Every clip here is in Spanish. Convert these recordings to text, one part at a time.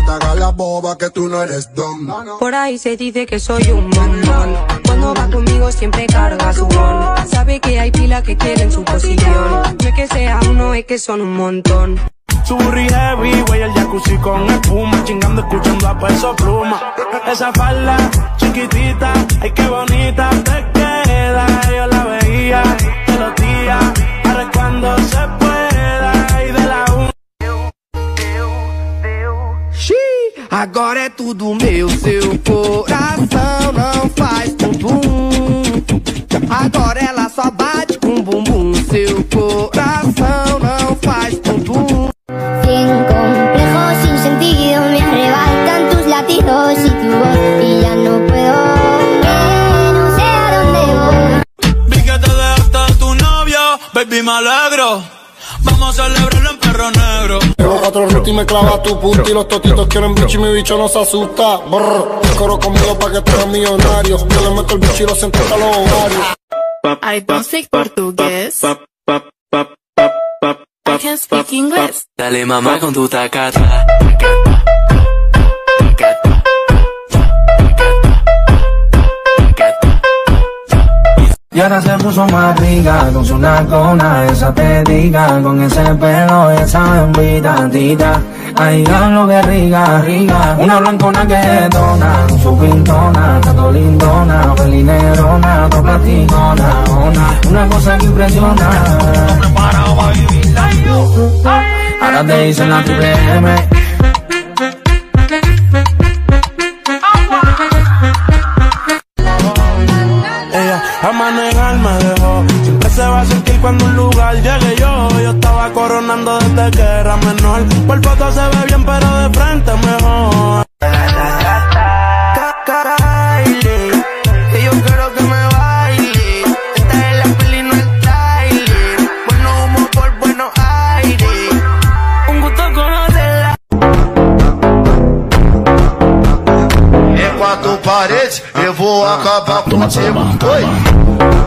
te hagas la boba que tú no eres don. Por ahí se dice que soy un bombón. Cuando va conmigo siempre carga su bon. Sabe que hay pila que quieren su posición. No es que sea uno, es que son un montón. Su burri heavy, güey, el jacuzzi con espuma, chingando, escuchando a Peso Pluma. Esa falda chiquitita, ay qué bonita te queda. Yo la veía todos los días, ahora cuando se pueda. Y de la Agora é tudo meu, seu coração não faz bumbum. Agora ela só bate com bumbum, seu coração não faz bumbum. Sin complejos, sin sentido, me arrebatan tus latidos y tu voz y ya no puedo, no sé a dónde voy. vi que te dejaste de tu novio, baby me alegro. Vamos a celebrarlo en perro negro. Llevo 4 rutas y me clava tu punta. Y los totitos quieren bicho y mi bicho no se asusta. Brr, corro conmigo pa' que tú eres millonario. Yo le meto el bicho y lo siento hasta los ovarios. I don't speak portugués. I can speak English. Dale mamá con tu tacata. Y ahora se puso más rica, con su nalgona, esa pedica, con ese pelo, esa hembrita, tita. Ay, lo que rica, rica. Una blancona que dona, con su pintona, tanto lindona, felinerona, todo platicona, una cosa que impresiona. Ahora te dicen la triple M. A manejar me dejó. Siempre se va a sentir cuando un lugar llegue yo. Yo estaba coronando desde que era menor. Por foto se ve bien, pero de frente mejor. Que yo quiero que me baile. Esta es la peli, no el trailer. Bueno humo por buenos aires. Un gusto conocerla. Em 4 paredes, eu vou acabar contigo. Oi!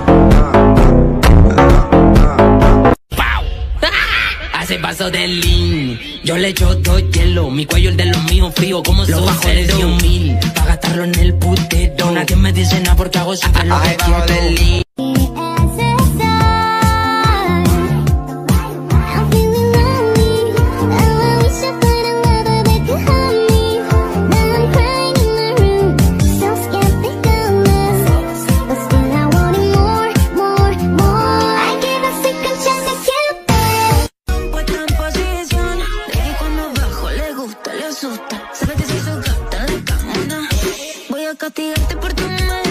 Se pasó del lean, yo le echo todo hielo. Mi cuello el de los míos frío como los bajo del 10.000 pa' gastarlo en el putero. Nadie me dice nada porque hago siempre lo que quiero. Sabe que si soy gata de cama, voy a castigarte por tu madre.